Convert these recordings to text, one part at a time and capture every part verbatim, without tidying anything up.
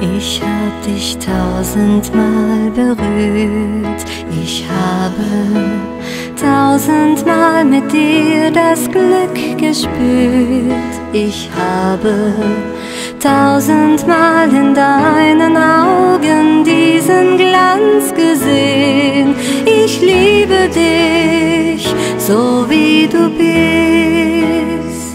Ich hab dich tausendmal berührt, ich habe tausendmal mit dir das Glück gespürt. Ich habe tausendmal in deinen Augen diesen Glanz gesehen. Ich liebe dich, so wie du bist.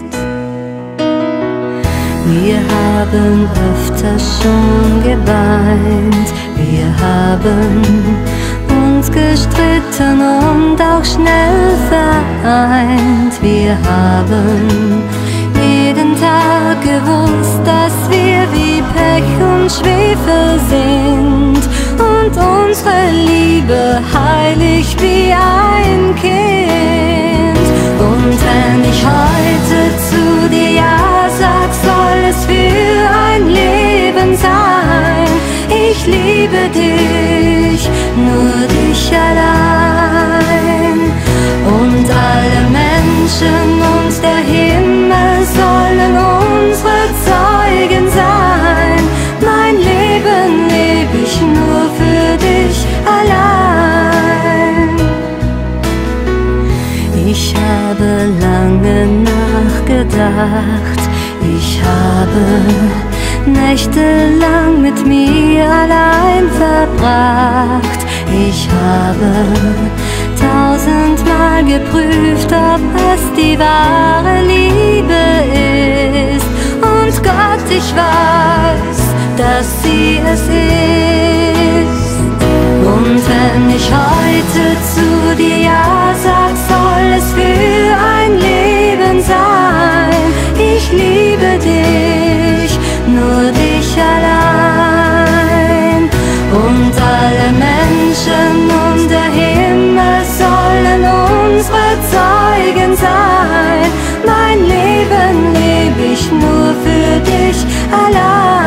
Wir haben öfter schon geweint, wir haben uns gestritten und auch schnell vereint. Wir haben jeden Tag gewusst, dass wir wie Pech und Schwefel sind und unsere Liebe heilig wie ein Kind. Und wenn ich heute zu dir ja sag, soll es für ein Leben sein. Ich liebe dich, nur dich allein. Und alle Menschen und der Himmel sollen unsere Zeugen sein. Mein Leben lebe ich nur für dich allein. Ich habe lange nachgedacht, ich habe nächtelang mit mir allein verbracht. Ich habe tausendmal geprüft, ob es die wahre Liebe ist. Und Gott, ich weiß, dass sie es ist. Und wenn ich heute zu dir ja sag, soll es für ein Leben sein. Ich liebe dich, nur dich allein. Und alle Menschen und der Himmel sollen unsere Zeugen sein. Mein Leben lebe ich nur für dich allein.